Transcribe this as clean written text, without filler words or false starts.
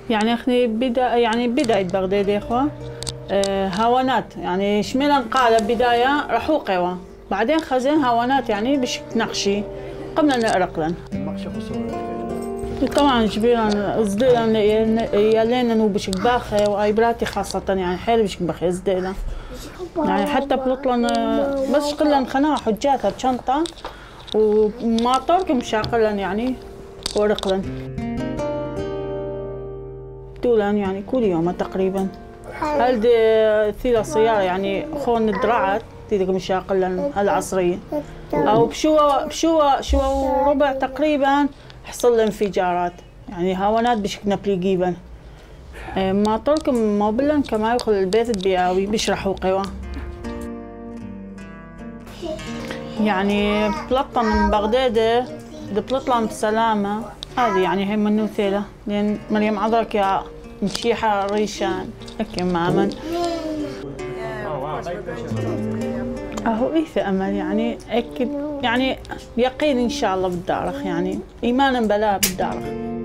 يعني اخني بداية بغداد يا اخوة. هاونات يعني شميلا قال بداية رحوقوا بعدين خزين هاونات يعني بش نقشي قبل نقرقلن. طبعا جبيرا زديلا يالينا نو بشك باخي وايبراتي خاصة يعني حيل بشك باخي زديلا يعني حتى بلطلن بس قلن خنا حجاتها بشنطة وما طرق مشاقلن يعني ورقلن دولن يعني كل يوم تقريبا. هل ثيلا سيارة يعني خون درعت تيدك مشاقلن العصرية أو بشوى وربع تقريبا حصل انفجارات يعني هاونات بشكل نبليجيبا ما طرق موبلا كما يدخل البيت البيئوي بيشرحوا قوى يعني بلطن من بغداد بلطلن بسلامة هذه يعني هي منو ثيلة لأن مريم عذرك يا مشيحة ريشان هكي مامن أهو إيه في أمل يعني أكيد يعني يقين إن شاء الله بالدارخ يعني إيمانا بلا بالدارخ.